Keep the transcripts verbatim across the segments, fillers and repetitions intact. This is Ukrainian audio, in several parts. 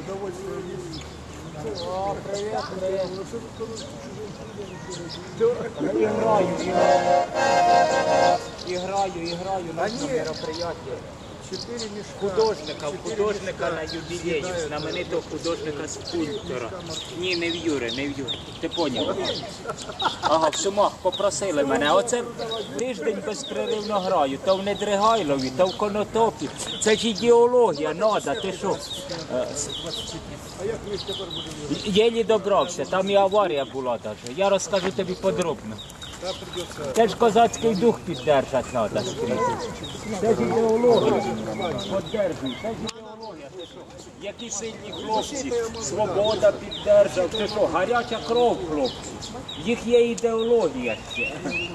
Удовольствие есть. О, привет, привет. Играю, играю. Играю, играю на этом мероприятии. Четыре мешка. Художника, художника на юбілеї, знаменитого художника-скульптора. Ні, не в Юри, не в Юри. Ти поняв? Ага, в Сумах попросили мене. Оце тиждень безперервно граю. То в Недригайлові, то в Конотопі. Це ж ідеологія, надо, ти що? Єлі добрався, там і аварія була навіть. Я розкажу тобі подробно. Це ж козацький дух піддержати треба скрізь. Це ж ідеологія. Поддержуй, це ж ідеологія. Ти що? Які сильні хлопці, свобода піддержав. Ти що, гаряча кров, хлопці. Їх є ідеологія ще.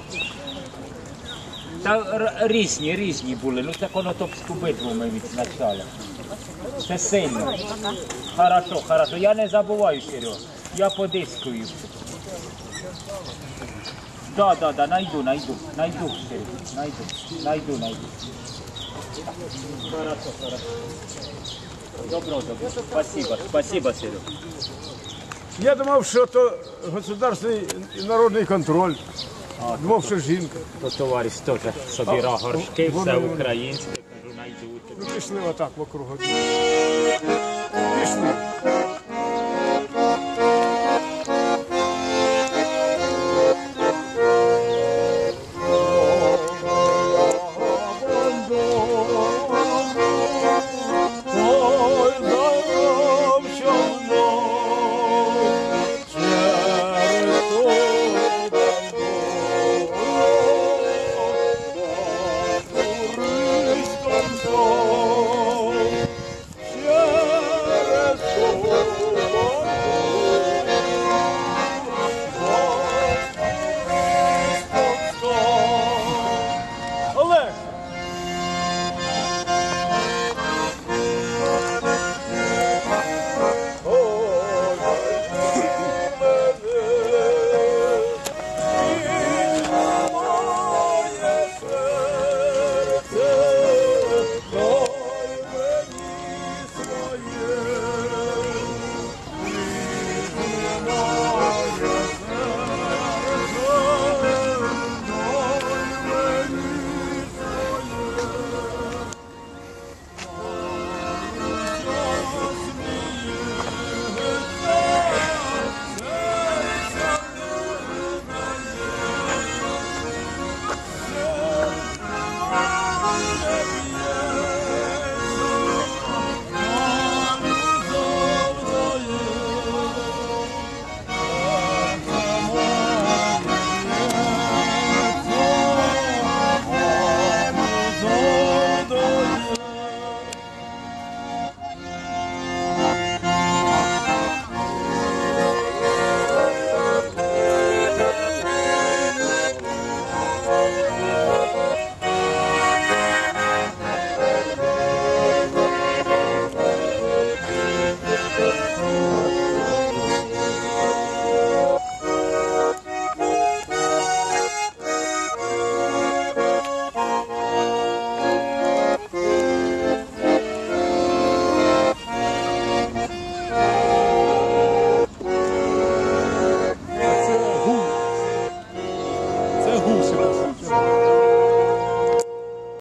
Та різні, різні були. Ну це Конотопську битву ми відзначали. Це сильно. Хорошо, хорошо. Я не забуваю, Серега. Я подискую. Да, да, да, найду, найду, найду, Серега, найду, найду, найду. Хорошо, хорошо. Добро, добро. Спасибо, спасибо, Серега. Я думав, що то государственний і народний контроль. Думав, що жінка. То товариш теж собіра горшки, все українське, кажу, найду. Ну, пішли отак вокруг. Пішли.